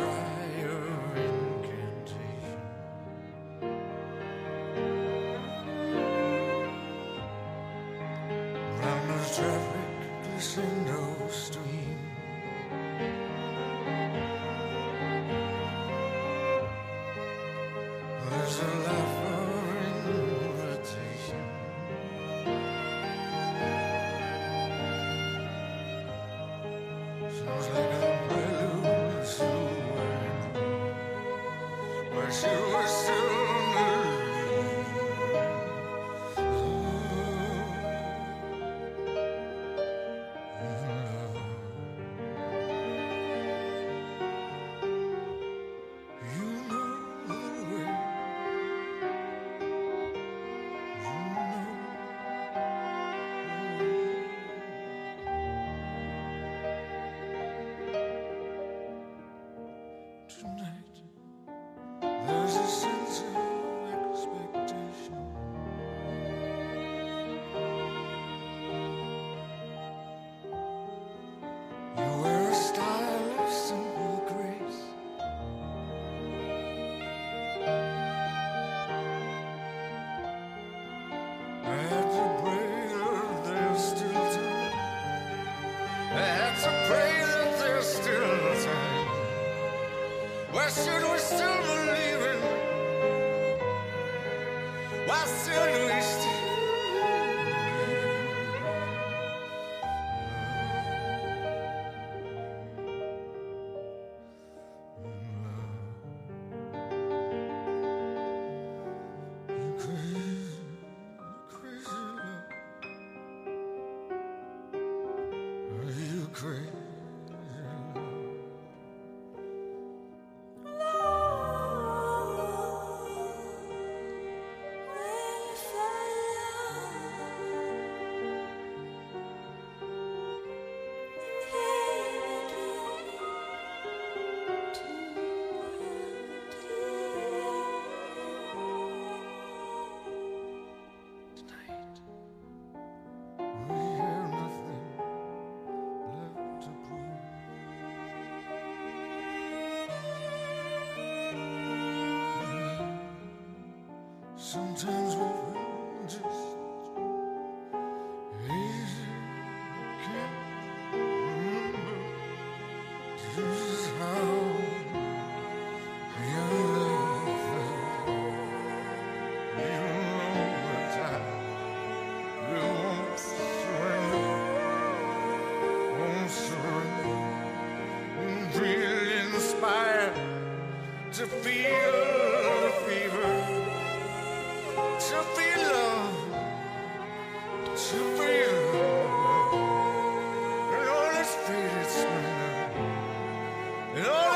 try your incantation. Round the traffic crescendo stream, there's a laugh of invitation. Sounds like a prelude to where she was still tonight. There's a sense of expectation. You wear a style of simple grace. I had to pray that there's still time. I had to pray that there's still time. Why should we still believe in? Why should we still crazy, crazy love? Are you crazy? Tonight, we have nothing left to prove. Sometimes we feel just easy. Can't remember just how your love felt. You know the time. You won't surrender. Feel inspired to feel the fever, to feel love, to feel love, and all its faded splendor, and all